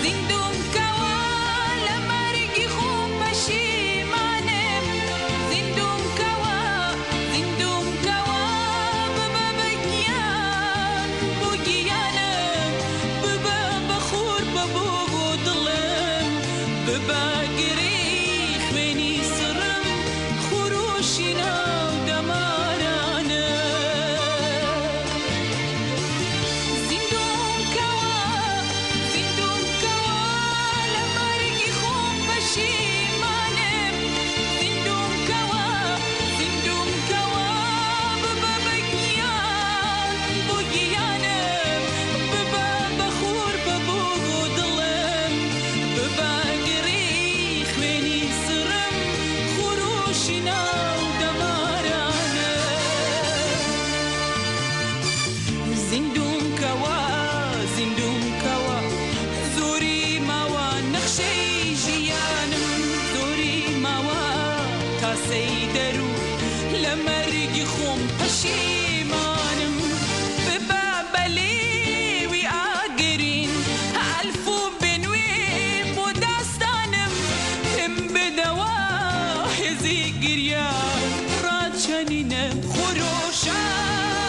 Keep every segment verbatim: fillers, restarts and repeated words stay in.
زندون کوا لمرگی خوب پشیمانم زندون کوا زندون کوا ببا بگیان بگیانم ببا بخور ببو دلم ببا گری خوینی سرم خروشینا دمارانه زندون کوا زندون کوا لمرگی خوب پشیمانم زندون کوا زندون کوا ببا بگیان بگیانم ببا بخور ببو دلم ببا گری خوینی سرم خروشینا دمارانه زندون کوا زندون کوا زوری ماوا نقشی جیانم زوری ماوا کاسی درو لمرگی خوم پشیمانم ببا بلی وی آگرین الفو بنوی بو داستانم هم بدوا هزی گریان را چنینم خروشانم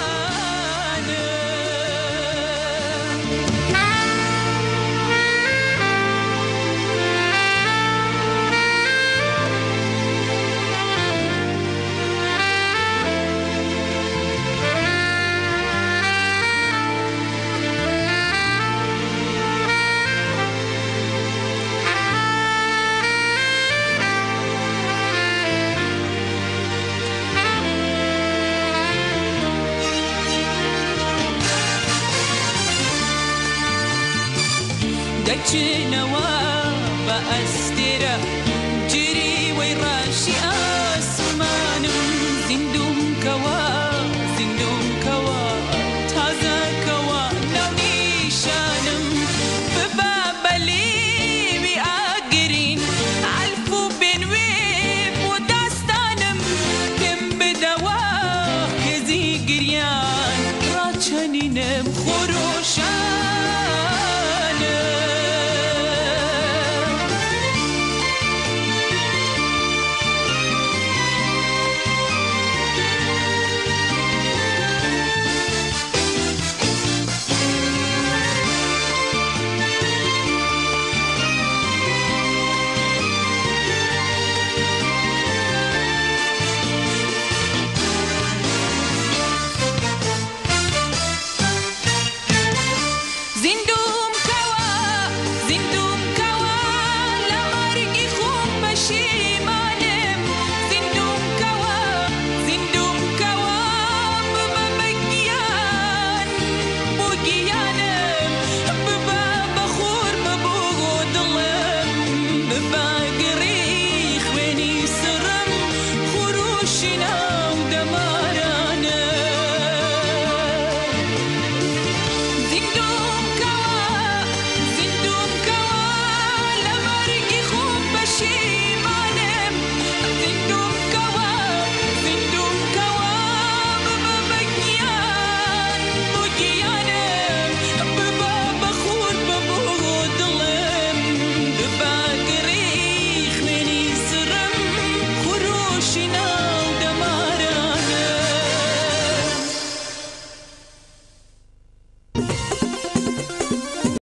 دچنوا بأسترا جري ويراشي آسمانم زندون